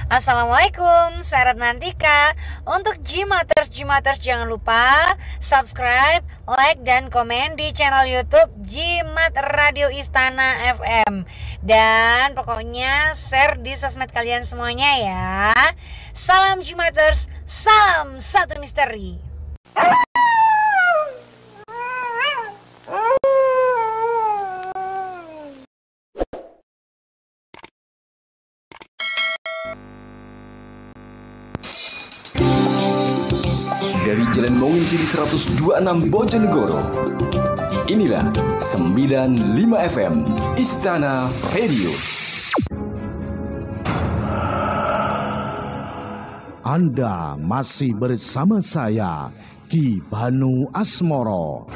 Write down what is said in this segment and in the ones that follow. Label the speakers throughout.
Speaker 1: Assalamualaikum, saya Ratnantika. Untuk Jimaters jangan lupa subscribe, like, dan komen di channel YouTube Jimat Radio Istana FM. Dan pokoknya share di sosmed kalian semuanya ya. Salam Jimaters, salam satu misteri.
Speaker 2: Dari Jalan Monginsiri 126 Bojonegoro, inilah 95 FM Istana Radio.
Speaker 3: Anda masih bersama saya, Ki Banu Asmoro.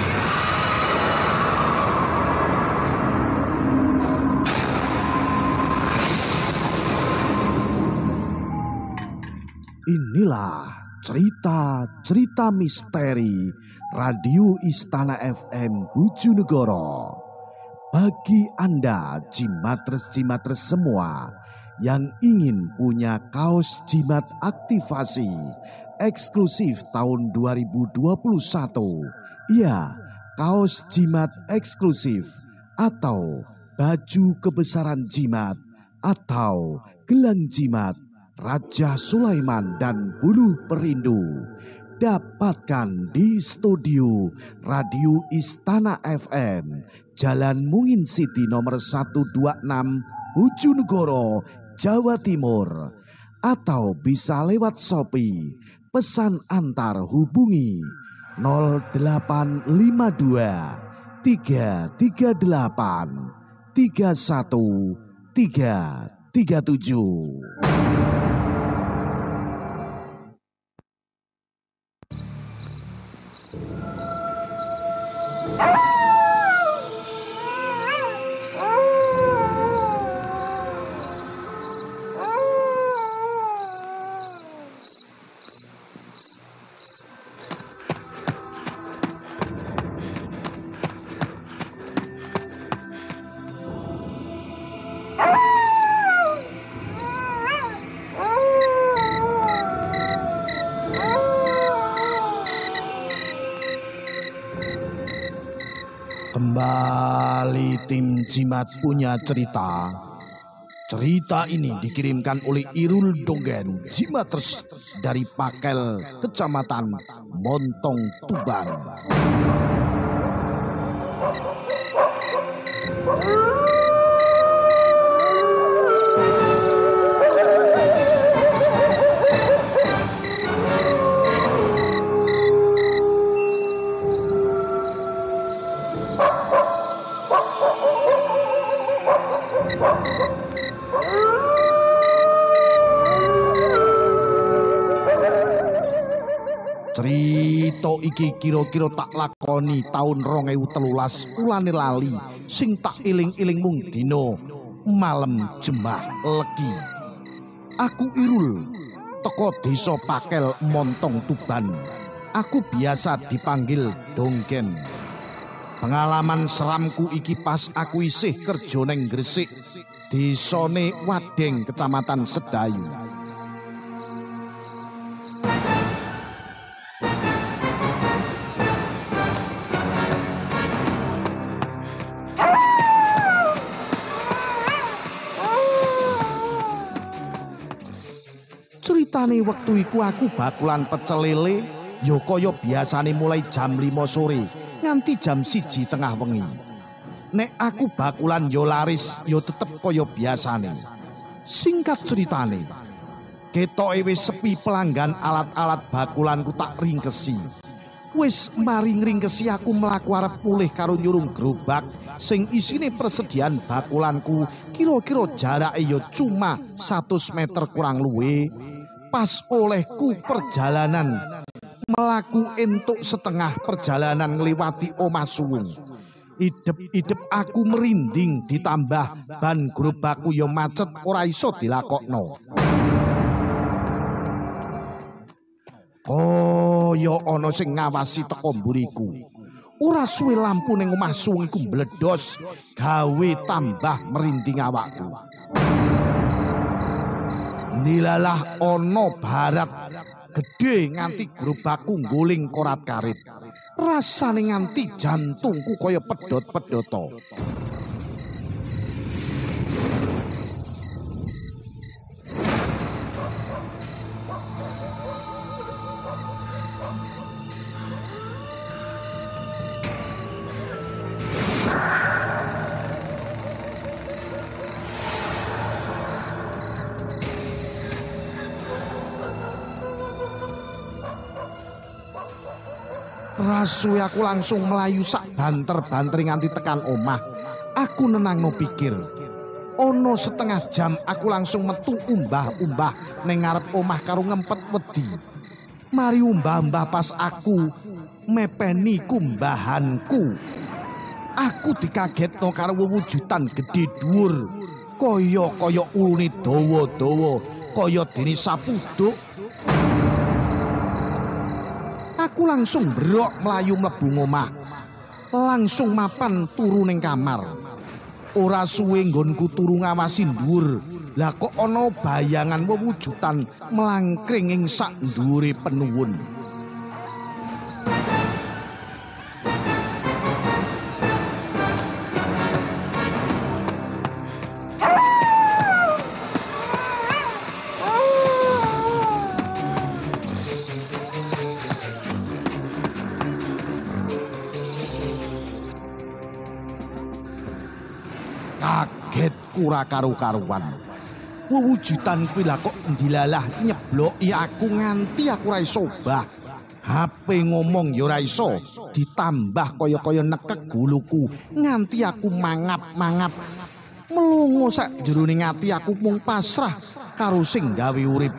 Speaker 3: Inilah cerita-cerita misteri Radio Istana FM Bojonegoro. Bagi Anda Jimatres-Jimatres semua yang ingin punya kaos jimat aktivasi eksklusif tahun 2021, ya, kaos jimat eksklusif atau baju kebesaran jimat atau gelang jimat Raja Sulaiman dan Buluh Perindu, dapatkan di studio Radio Istana FM, Jalan Monginsiri nomor 126 Bojonegoro, Jawa Timur, atau bisa lewat Shopee. Pesan antar hubungi 0852 338 31337. Kembali tim Jimat punya cerita. Cerita ini dikirimkan oleh Irul Donggen Jimaters dari Pakel, Kecamatan Montong, Tuban. Cerita iki kira-kira tak lakoni taun 2013, ulane lali sing tak iling-iling mung dina malem Jembah Legi. Aku Irul teko desa Pakel Montong Tuban. Aku biasa dipanggil Donggen. Pengalaman seramku iki pas aku isih kerja neng Gresik, desane Wadeng, Kecamatan Sedayu. Ceritane wektu iku aku bakulan pecel lele, ya kaya biasane mulai jam 5 sore nganti jam 1 tengah wengi. Nek aku bakulan ya laris, ya tetep kaya biasane. Singkat ceritane, ketoke wis sepi pelanggan, alat-alat bakulanku tak ringkesi. Wis mari ngringkesi aku mlaku arep mulih karo nyurung gerobak sing isine persediaan bakulanku kira-kira jarake ya cuma 100 meter kurang luwih. Pas olehku perjalanan melaku entuk setengah perjalanan ngliwati omah suwung. Idep-idep aku merinding, ditambah ban gerobakku ya macet ora iso dilakokno. Kaya ana sing ngawasi teko mburiku. Ora suwe lampu ning omah suwung iku mbledos, gawe tambah merinding awakku. Ndilalah ana barat gedhe nganti gerobakku ngguling korat-karit. Rasane nganti jantungku kaya pedhot-pedhota. Rasuwe aku langsung melayu sak banter-banter nganti tekan omah. Aku nenangno pikir. Ono setengah jam aku langsung metu umbah-umbah ning ngarep omah karo ngempet wedi. Mari umbah-umbah pas aku mepeni kumbahanku. Aku dikagetno karo wewujudan gedhe dhuwur. Kaya ulune dawa-dawa, kaya dene sapuduk. Aku langsung brok mlayu mlebu omah. Langsung mapan turu ning kamar. Ora suwe nggonku turu ngawasi dhuwur. Lah kok ana bayangan wewujudan mlangkring ing sak dhuwure penuwun. Kagetku ora karu-karuan. Wewujudan kuwi lah kok ndilalah nyebloki aku nganti aku ora iso obah. HP ngomong ya ora iso, ditambah kaya-kaya nekek guluku nganti aku mangap-mangap. Melungo sak jerone ati aku mung pasrah karo sing gawe urip.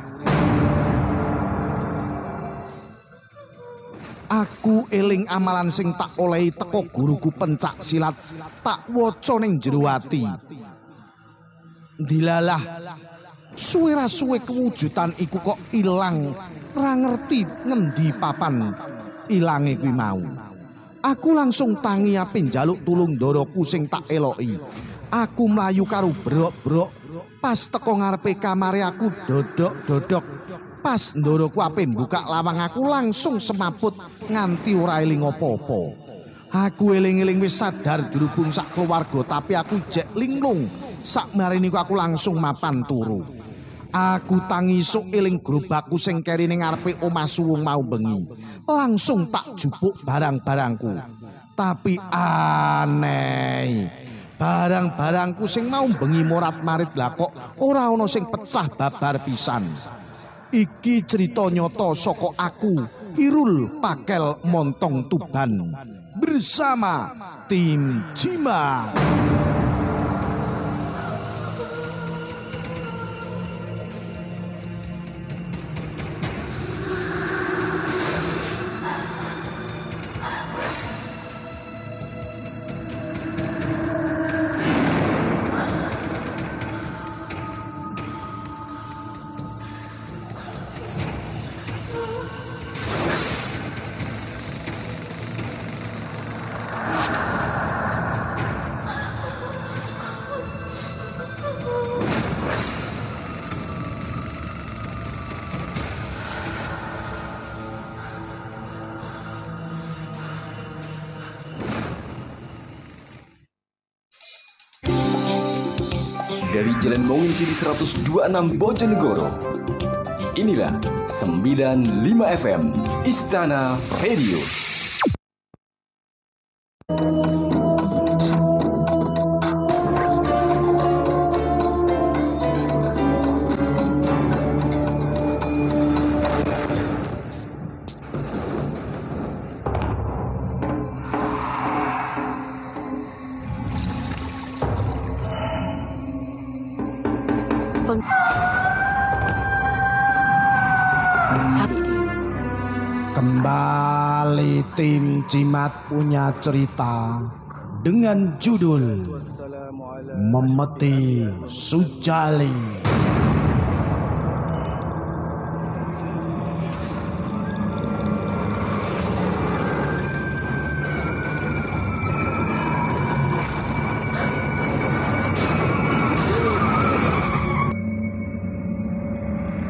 Speaker 3: Aku eling amalan sing tak olehi teko guruku pencak silat, tak waca ning jero ati. Dilalah suwe ra suwe kewujudan iku kok ilang, ra ngerti ngendi papan ilange kuwi mau. Aku langsung tangi ape njaluk tulung ndoroku sing tak eloki. Aku mlayu karo brok-brok, pas teko ngarepe kamare aku dodok-dodok. Pas ndoroku ape buka lawang aku langsung semaput nganti ora eling apa-apa. Aku eling-eling wis sadar dirubung sak keluarga tapi aku jek linglung. Sak marine aku langsung mapan turu. Aku tangi sok eling gerobakku sing keri ning ngarepe omah suwung mau bengi. Langsung tak jupuk barang-barangku. Tapi aneh. Barang-barangku sing mau bengi morat-marit lah kok ora ana sing pecah babar pisan. Iki cerita nyata saka aku, Irul Pakel Montong Tuban, bersama tim Jimat.
Speaker 2: Dari Jalan Monginsidi 126 Bojonegoro. Inilah 95 FM Istana Radio.
Speaker 3: Kembali tim Jimat punya cerita dengan judul Memeti Sujali.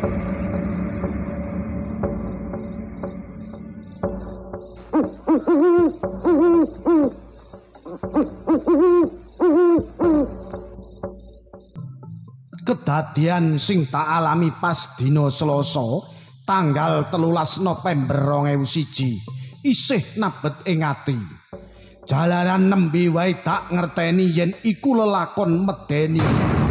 Speaker 3: Kedadian sing tak alami pas dina Selasa tanggal 13 November 2001 isih nabet ing ati. Jalaran nembe wae tak ngerteni yen iku lelakon medeni.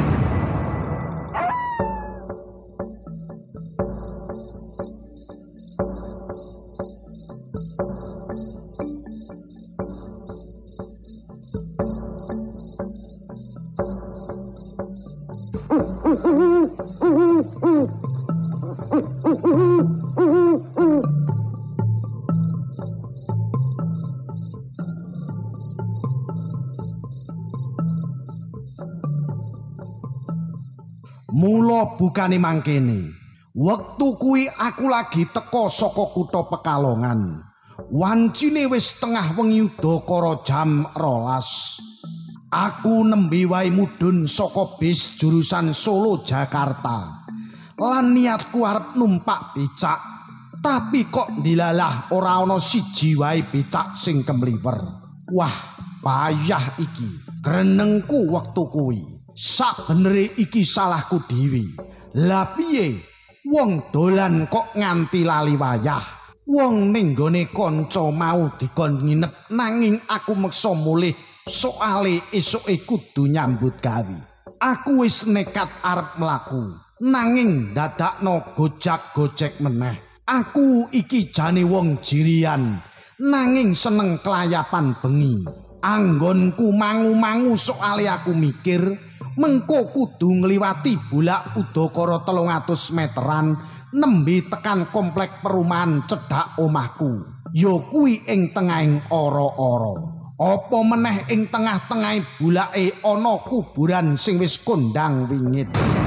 Speaker 3: Mula bukane mangkene. Wektu kuwi aku lagi teka saka kutha Pekalongan. Wancine wis tengah wengi udakara jam 12. Aku nembe wae mudhun saka bis jurusan Solo Jakarta. Lan niatku arep numpak becak. Tapi kok dilalah ora ana siji wae becak sing kemliwer. Wah, payah iki. Grenengku wektu kuwi. Sabenere iki salahku dhewe. Lah piye? Wong dolan kok nganti lali wayah. Wong ning gone kanca mau dikon nginep nanging aku meksa mulih soale esuke kudu nyambut gawe. Aku wis nekat arep mlaku nanging dadakno gojak-gojek meneh. Aku iki jane wong jirian nanging seneng kelayapan bengi. Anggonku mangu-mangu soale aku mikir mengko kudu ngliwati bulak udakara 300 meteran nembe tekan komplek perumahan cedhak omahku. Ya kuwi ing tengahing ora-ora. Apa meneh ing tengah-tengahing bulake ana kuburan sing wis kondang wingit.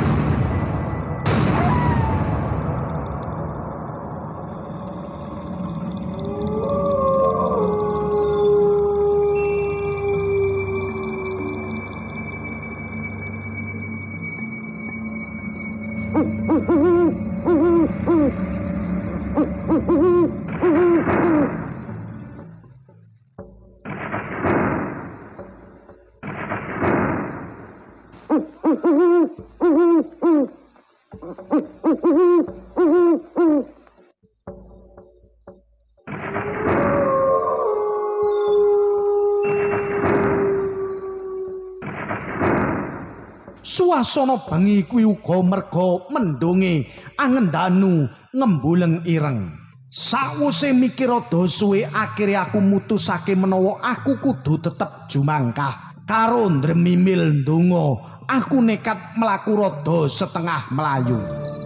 Speaker 3: Suasana bengi kuwi uga merga mendunge angendanu ngembuleng ireng. Sawise mikir rada suwe akhire aku mutusake menawa aku kudu tetep jumangkah. Karo ndremimil ndonga, aku nekat mlaku rada setengah melayu.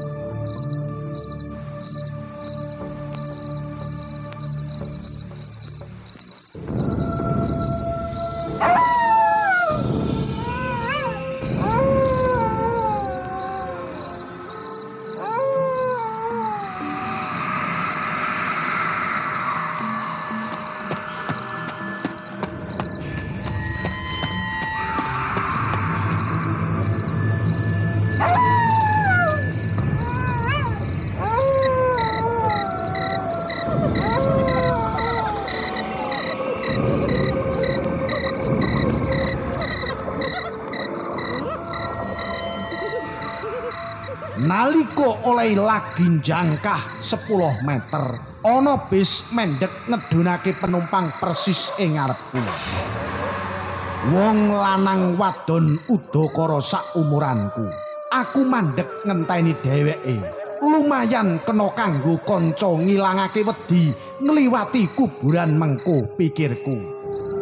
Speaker 3: Nalika oleh lagi njangkah 10 meter, ana bis mendek ngedunake penumpang persis ing ngarepku. Wong lanang wadon udakara saumuranku. Aku mandek ngenteni dheweke. Lumayan kena kanggo kanca ngilangake wedi ngliwati kuburan mengko, pikirku.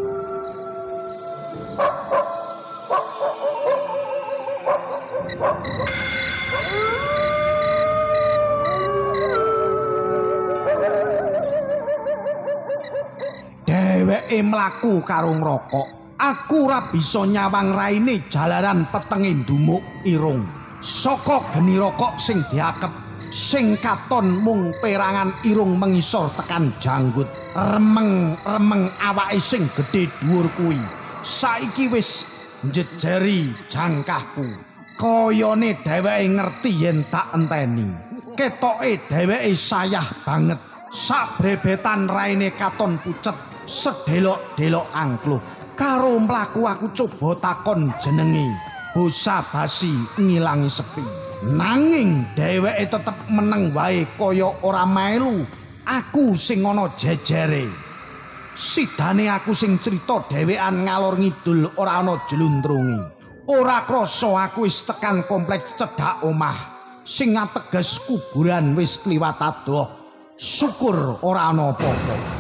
Speaker 3: Dheweke mlaku karo ngrokok. Aku ora bisa nyawang raine jalaran petenge ndumuk irung. Saka geni rokok sing diakep, sing katon mung perangan irung mengisor tekan janggut. Remeng-remeng awake sing gedhe dhuwur kuwi. Saiki wis njejeri jangkahku. Kayane dheweke ngerti yen tak enteni. ketoke dheweke sayah banget. Sabrebetan raine katon pucet, sedelok-delok angkluk. Karo mlaku aku coba takon jenenge, basa-basi ngilangi sepi. Nanging dheweke tetep meneng wae kaya ora melu aku sing ana jejere. Sidane aku sing crita dhewean ngalor ngidul ora ana jluntrunge. Ora krasa aku wis tekan kompleks cedhak omah sing ateges kuburan wis kliwat adoh. Syukur ora ana apa-apa.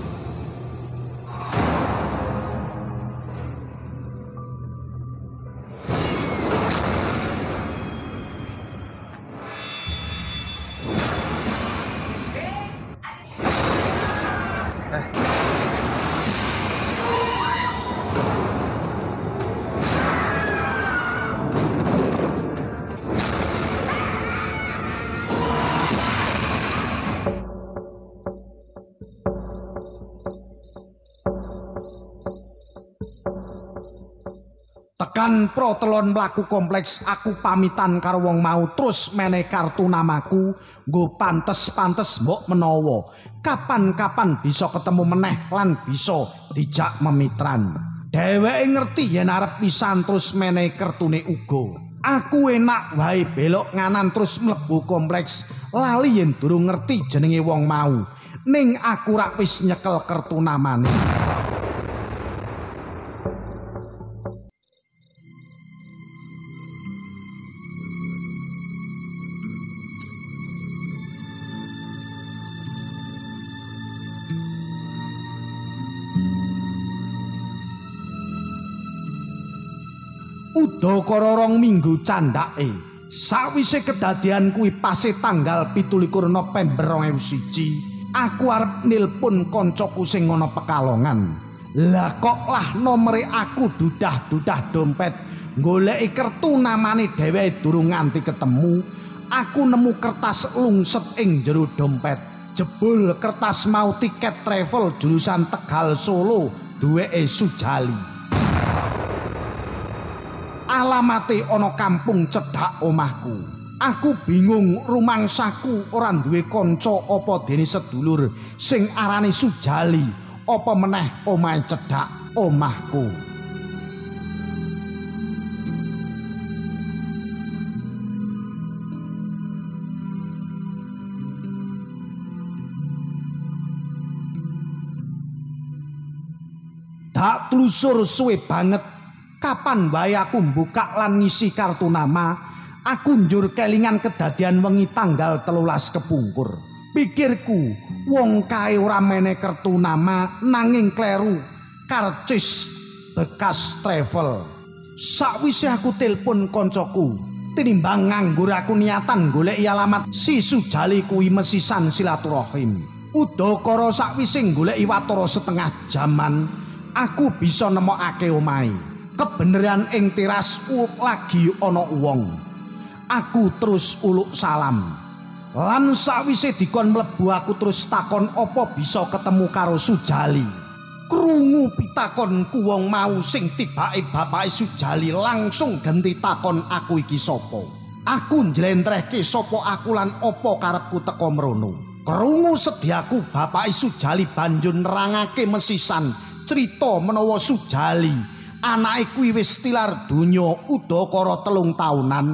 Speaker 3: Tekan protelon mlaku kompleks aku pamitan karo wong mau terus meneh kartu namaku nggo pantes-pantes mbok menawa kapan-kapan bisa ketemu meneh lan bisa dijak memitran. Dheweke ngerti yen arep pisan terus meneh kertune uga. Aku enak wae belok nganan terus mlebu kompleks lali yen durung ngerti jenenge wong mau. Ning aku rak wis nyekel kertu namane. Udakara 2 minggu candhake. Sawise kedadian kuwi pase tanggal 17 November 2001, aku arep nilpun koncoku sing ana Pekalongan. Lah kok lah nomere aku dudah-dudah dompet, goleki kertu namane dheweke durung nganti ketemu. Aku nemu kertas lungset ing jero dompet. Jebul kertas mau tiket travel jurusan Tegal Solo, duweke Sujali. Alamate ana kampung cedhak omahku. Aku bingung rumangsaku ora duwe kanca apa dene sedulur sing arane Sujali, apa meneh omahe cedhak omahku. Tak telusur suwe banget. Kapan wae aku mbukak lan ngisi kartu nama, aku njur kelingan kedadian wengi tanggal 13 kepungkur. Pikirku, wong kae ora meneh kartu nama nanging kleru karcis bekas travel. Sakwise aku telepon koncoku, tinimbang nganggur aku niatan goleki alamat si Sujali kuwi mesisan silaturahim. Udakara sakwise goleki watara setengah jaman, aku bisa nemokake omahe. Kebeneran ing teras lagi ana wong. Aku terus uluk salam. Lan sawise dikon mlebu aku terus takon apa bisa ketemu karo Sujali. Krungu pitakonku wong mau sing tibake bapake Sujali langsung ganti takon aku iki sapa. Aku njlentrehke sapa aku lan apa karepku teka mrono. Krungu sediaku bapake Sujali banjur nerangake mesisan crita menawa Sujali anake kuwi wis tilar donya udakara 3 taunan.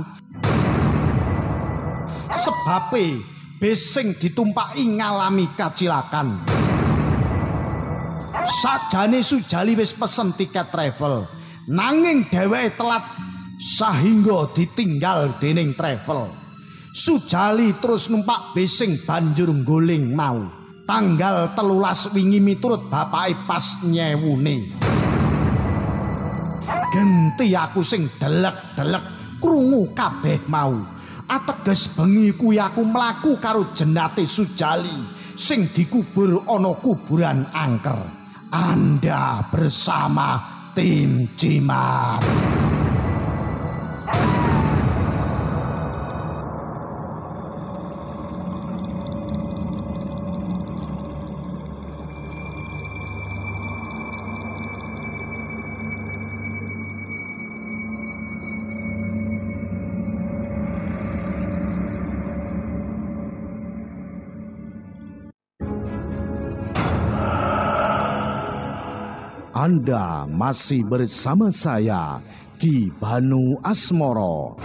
Speaker 3: Sebabe bis sing ditumpaki ngalami kacilakan. Sajane Sujali wis pesen tiket travel, nanging dheweke telat sahingga ditinggal dening travel. Sujali terus numpak bis sing banjur nggoling mau. Tanggal 13 wingi miturut bapake pas nyewune. Genti aku sing delek-delek krungu kabeh mau. Ateges bengi kuwi aku mlaku karo jenate Sujali sing dikubur ana kuburan angker. Anda bersama tim Jimat. Anda masih bersama saya, Ki Banu Asmoro.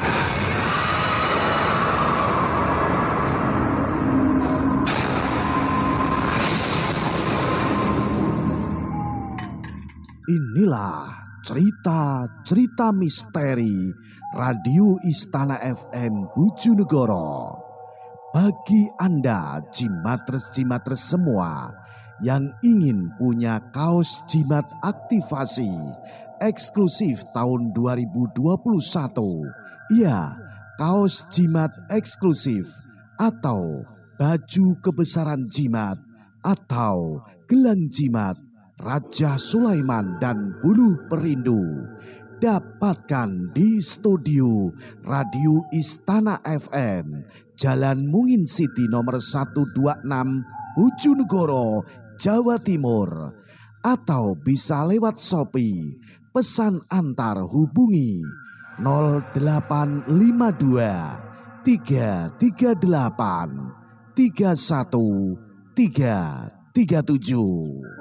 Speaker 3: Inilah cerita-cerita misteri Radio Istana FM Bojonegoro. Bagi Anda jimatres-jimatres semua yang ingin punya kaos jimat aktivasi eksklusif tahun 2021, ya, kaos jimat eksklusif atau baju kebesaran jimat atau gelang jimat Raja Sulaiman dan Buluh Perindu, dapatkan di studio Radio Istana FM, Jalan Mungin City nomor 126, Bojonegoro, Jawa Timur. Atau bisa lewat Shopee, pesan antar hubungi 0852 338 31337.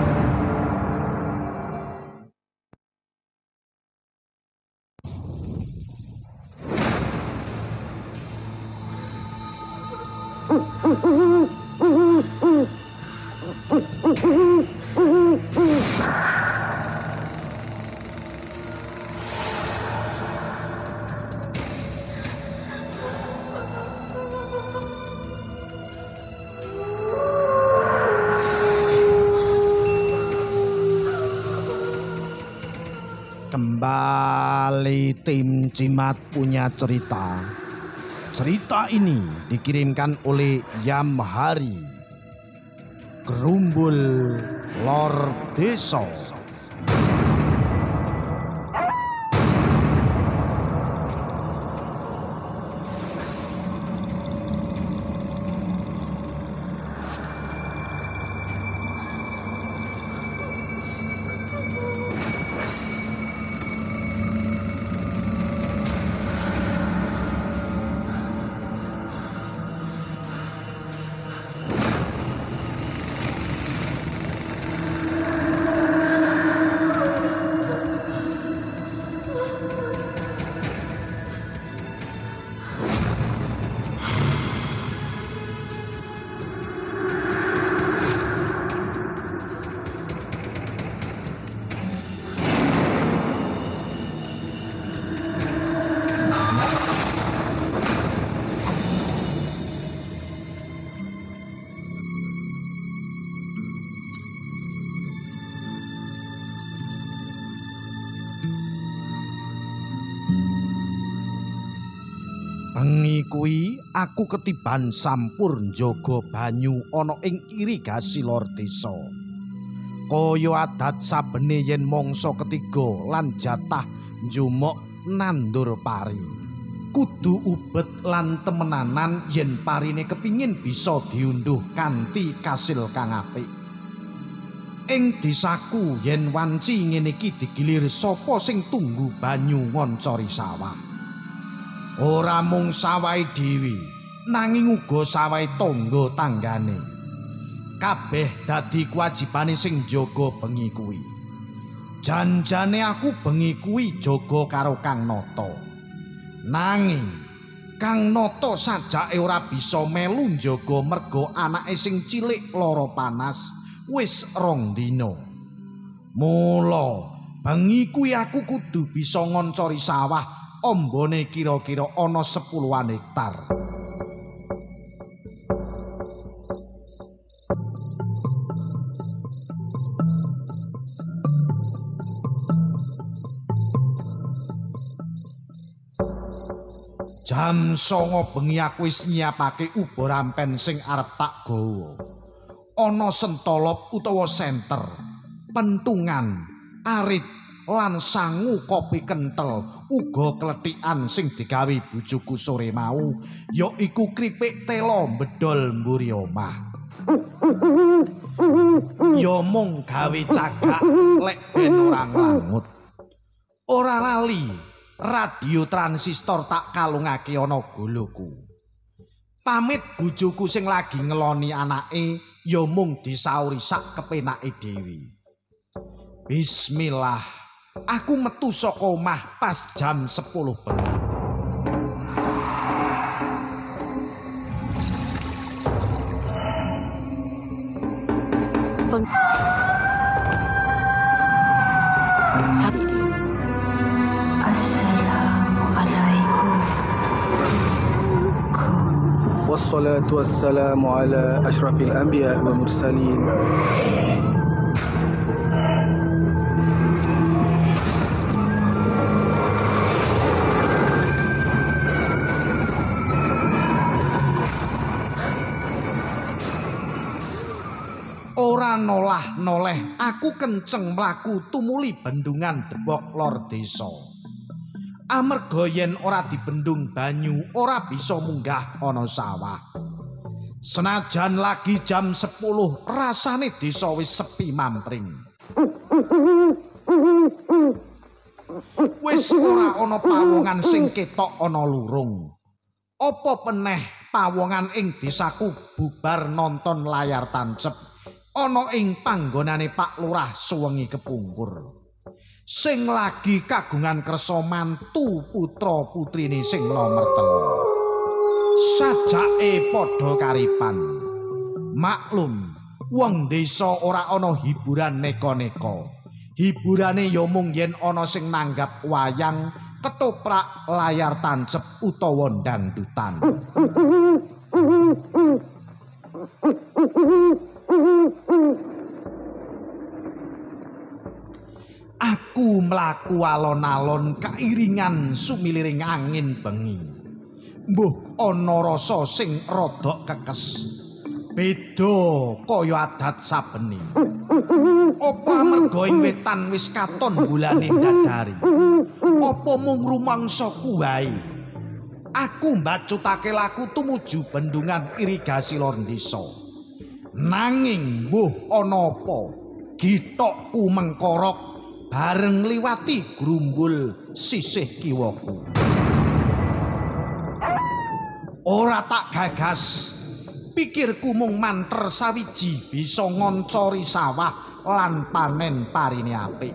Speaker 3: Kembali tim Jimat punya cerita. Cerita ini dikirimkan oleh Yamhari, Gerumbul Lor Deso. Bengi kuwi aku ketiban sampur njaga banyu ana ing irigasi lor desa. Kaya adat sabene yen mangsa ketiga lan jatah njumuk nandur pari. Kudu ubet lan temenanan yen parine kepingin bisa diunduh kanthi kasil kang apik. Ing desaku yen wanci ngene iki digilir sapa sing tunggu banyu ngoncori sawah. Ora mung sawahe dhewe, nanging uga sawahe tangga tanggane. Kabeh dadi kewajibane sing jaga bengi kuwi. Janjane aku bengi kuwi jaga karo Kang Nata. Nanging Kang Nata sajake ora bisa melu njaga merga anake sing cilik lara panas wis 2 dina. Mula bengi kuwi aku kudu bisa ngoncori sawah ombone kira-kira ana 10-an hektar. Jam 09.00 bengi aku wis nyiapake ubur rampen sing arep tak gawa. Ana sentolop utawa senter, pentungan, arit lan sangu kopi kentel, uga klethikan sing digawe bojoku sore mau, yaiku kripik telo bedol mburi omah. Ya mung gawe cagak lek ben ora nglangut. Ora lali radio transistor tak kalungake ana goloku. Pamit bojoku sing lagi ngeloni anake, ya mung disauri sak kepenake dhewe. Bismillah. Aku metu saka omah pas jam 10 bengi.
Speaker 4: Assalamualaikum.
Speaker 5: Wassalatu wassalamu ala ashrafil anbiya wa mursalin.
Speaker 3: Ora nolah-noleh aku kenceng mlaku tumuli bendungan Debok lor desa. Amarga yen ora dibendung banyu ora bisa munggah ana sawah. Senajan lagi jam 10 rasane desa wis sepi mampring. Wis ora ana pawongan sing ketok ana lurung. Apa peneh pawongan ing desaku bubar nonton layar tancep ana ing panggonane Pak Lurah suwengi kepungkur. Sing lagi kagungan kersa mantu putra putrine sing nomer 3. Sajake padha karipan. Maklum, wong desa ora ana hiburan neka-neka. Hiburane ya mung yen ana sing nanggap wayang, ketoprak, layar tancep utawa dangdutan. Aku mlaku alon-alon kairingan sumiliring angin bengi. Mbuh ana rasa sing rada kekes. Beda kaya adat sabene. Apa amarga ing wetan wis katon bulane ndadari? Apa mung rumangsaku wae? Aku mbacutake laku tumuju bendungan irigasi lor desa. Nanging mbuh ana apa? Gitokku mengkorok bareng liwati grumbul sisih kiwaku. Ora tak gagas, pikirku mung manter sawiji bisa ngoncori sawah lan panen parine apik.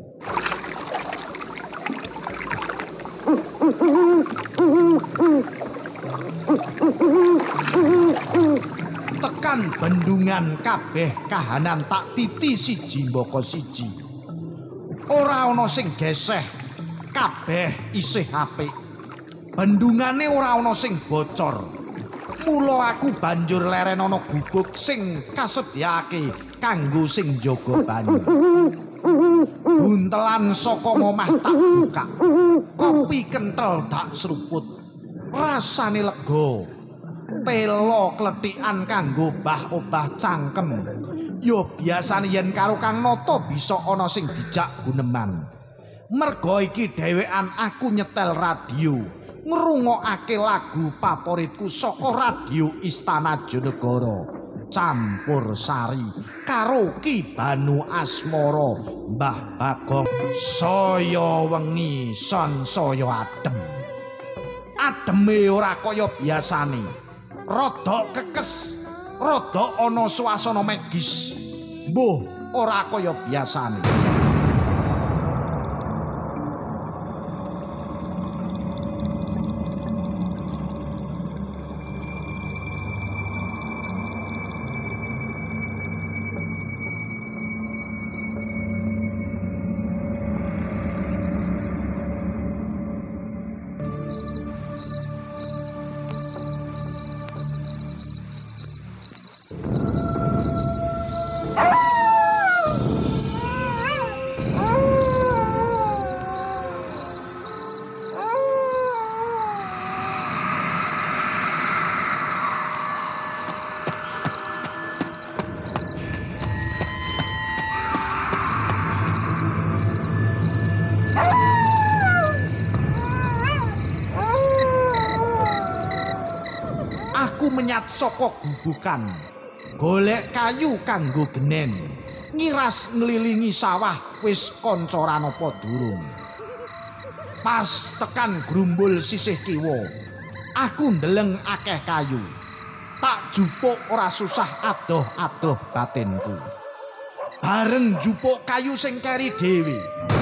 Speaker 3: Tekan bendungan kabeh kahanan tak titi siji mbaka siji. Ora ana sing geseh, kabeh isih apik. Bendungane ora ana sing bocor. Mula aku banjur leren ana gubuk sing kasedyake kanggo sing jaga banyu. Buntelan saka omah tak buka. Kopi kenthel tak seruput. Rasane lega. Telo kletikan kanggo obah cangkem. Yo biasane yen karo Kang Nata bisa ana sing dijak guneman. Merga iki dhewekan aku nyetel radio, ngrungokake lagu favoritku saka radio Istana Jonegoro. Campur sari karo Ki Banu Asmara, Mbah Bagong. Saya wengi sansaya adem. Ademe ora kaya biasane. Rada kekes, rada ana suasana magis. Mbuh ora kaya biasane. Menyat saka gubukan, golek kayu kanggo genen, ngiras ngelilingi sawah wis koncoran apa durung. Pas tekan grumbul sisih kiwa, aku ndeleng akeh kayu. Tak jupuk ora susah adoh-adoh batinku. bareng jupuk kayu sing keri dhewe.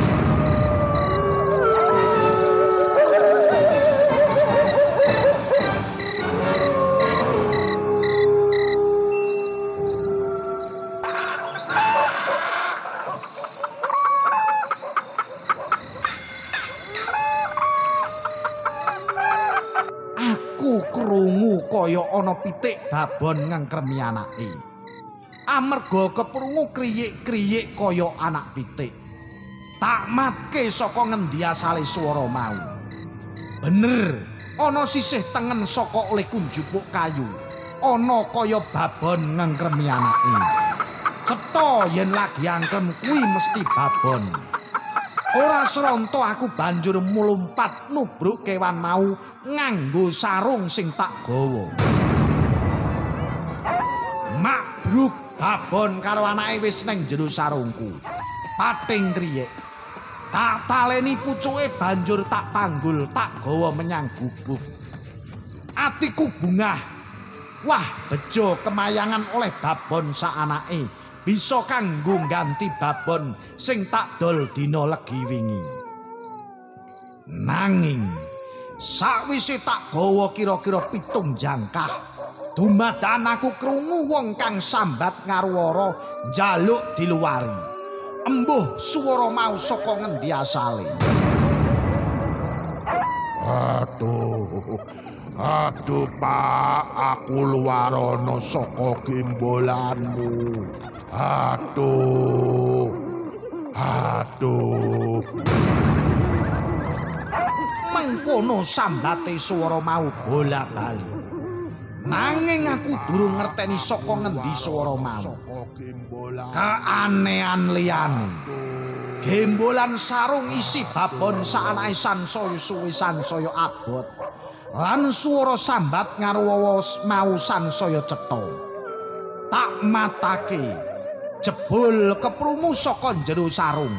Speaker 3: Krungu kaya ana pitik babon ngengkremi anake. Amarga keprungu kriyik-kriyik kaya anak pitik. Tak matke saka ngendi asale swara mau. Bener, ana sisih tengen saka oleh kunjupuk kayu. Ana kaya babon ngengkremi anake. Cetha yen lagi angkem kuwi mesti babon. Ora sronta aku banjur mulumpat nubruk kewan mau nganggo sarung sing tak gawa. Mabruk babon karo anake wis neng jero sarungku. Pating kriyik. Tak taleni pucuke banjur tak panggul tak gawa menyang gubuk. Atiku bungah. Wah, bejo kemayangan oleh babon sak anake. Bisa kanggo ganti babon sing tak dol dina legi wingi. Nanging sakwise tak gawa kira-kira 7 jangkah, dumadakan aku krungu wong kang sambat ngarwara njaluk diluwari. Embuh swara mau saka ngendi asale? Aduh Pak, aku luwarono saka gembolanmu. Aduh. Mengkono sambate swara mau bola-bali. Nanging aku durung ngerteni saka ngendi swara mau. Keanehan liyane. Gembolan sarung isi babon saanae sansaya suwi sansaya abot. Lan swara sambat ngarwa mau sansaya cetha. Tak matake jebul keprungu saka jero sarung.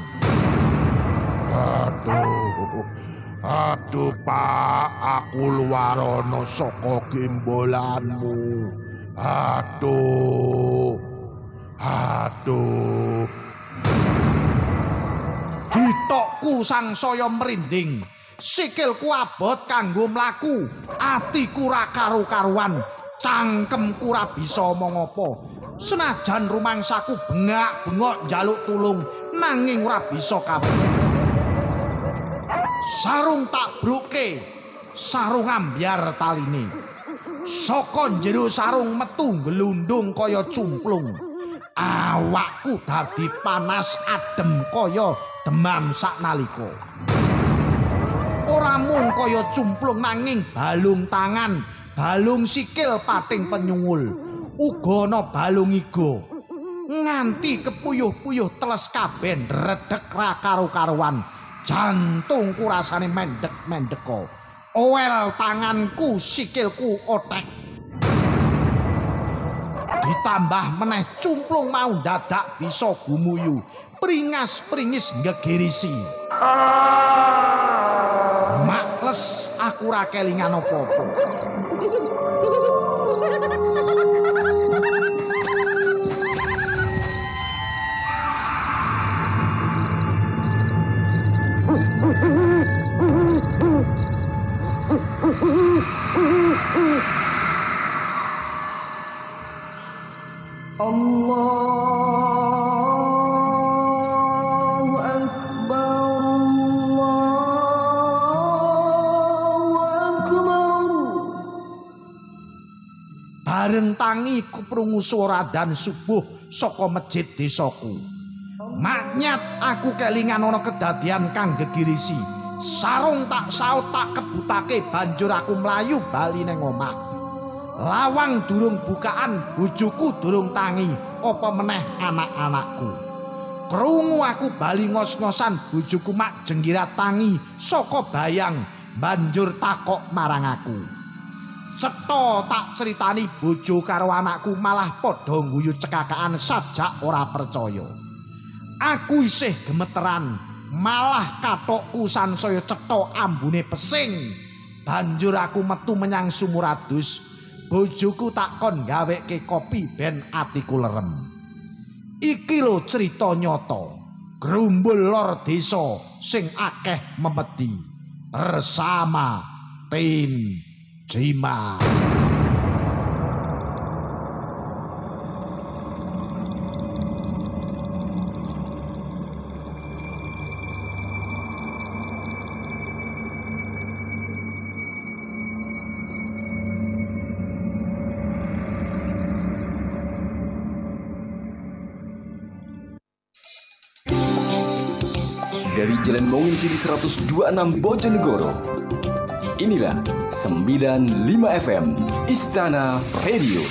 Speaker 3: Aduh Pak, aku luwarono saka gembolanmu. Aduh. Gitokku sangsaya merinding, sikilku abot kanggo mlaku, atiku ra karu-karuan, cangkemku ra bisa omong apa. Senajan rumangsaku bengak-bengok njaluk tulung, nanging ora bisa kawula. Sarung tak bruke, sarung ambyar taline. Saka jero sarung metu glundung kaya cumplung. Awakku dadi panas adem kaya demam saknalika. Ora mung kaya cumplung nanging balung tangan, balung sikil pating penyungul, uga ana balung iga. Nganti kepuyuh-puyuh teles kabeh redeg ra karo-karuan. Jantungku rasane mendek-mendeka. Owel tanganku, sikilku otek. Ditambah meneh cumplung mau dadak bisa gumuyu, pringas-pringis ngegirisi. Makles aku ra kelingan apa-apa.
Speaker 4: Allahu Akbar, Allahu Akbar.
Speaker 3: Bareng tangi kuprungu swara adzan subuh saka masjid desaku. Maknyat aku kelingan ana kedadian kang gegirisi. Sarung tak saut tak kebutake banjur aku mlayu bali nang omah. Lawang durung bukaan, bojoku durung tangi, apa meneh anak-anakku. Krungu aku bali ngos-ngosan, bojoku mak jenggirat tangi saka bayang, banjur takok marang aku. Cetha tak critani bojo karo anakku malah padha guyu cekakaan sajak ora percaya. Aku isih gemeteran, malah katokku sansaya cetha ambune pesing. Banjur aku metu menyang sumur adus. Bojoku tak kon gaweke kopi ben atiku lerem. Iki lho cerita nyata. Grumbul lor desa sing akeh memedi bersama tim Jimat.
Speaker 2: Dari Jalan Monginsidi 126 Bojonegoro. Inilah 95 FM Istana Radio.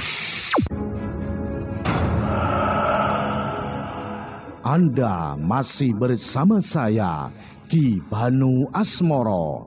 Speaker 3: Anda masih bersama saya Ki Banu Asmoro.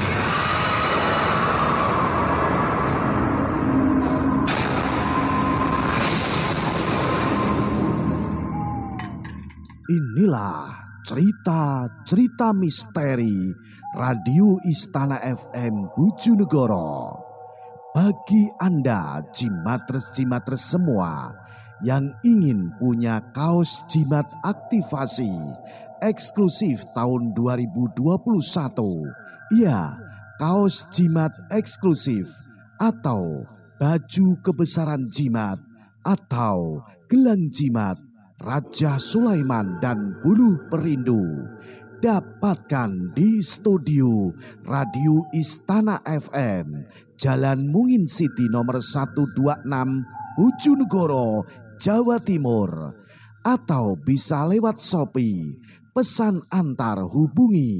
Speaker 3: Inilah cerita-cerita misteri Radio Istana FM Bojonegoro. Bagi Anda jimatres-jimatres semua yang ingin punya kaos jimat aktivasi eksklusif tahun 2021, ya, kaos jimat eksklusif atau baju kebesaran jimat atau gelang jimat Raja Sulaiman dan Buluh Perindu, dapatkan di studio Radio Istana FM, Jalan Monginsidi nomor 126 Bojonegoro, Jawa Timur, atau bisa lewat Shopee. Pesan antar hubungi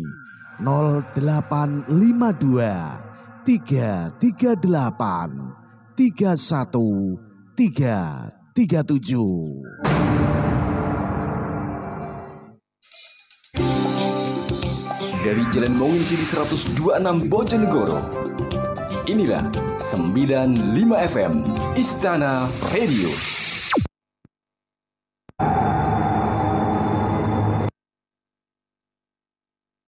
Speaker 3: 0852 338 31337.
Speaker 2: Dari Jalan Monginsidi 126 Bojonegoro. Inilah 95 FM Istana Radio.